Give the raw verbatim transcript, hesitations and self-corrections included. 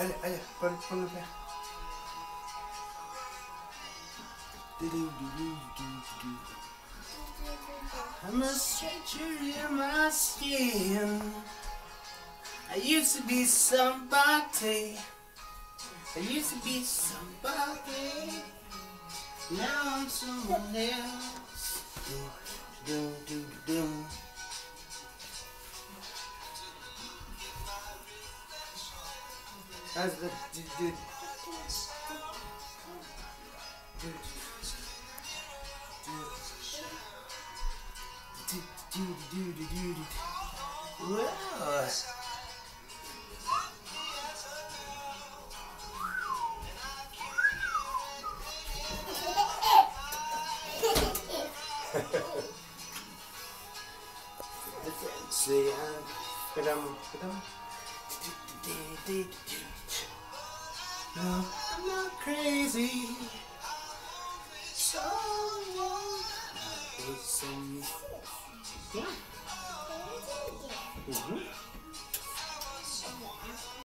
allez, allez, pon, ponlo acá. I'm a stranger in my skin. I used to be somebody. I used to be somebody. Now I'm someone else. Do, do, do, do. That's the do, do. Do, do, do, do, do, do, do. Wow. The friends say I'm, but I'm, but I'm. No, I'm not crazy. Someone is some. Yeah. Mm-hmm.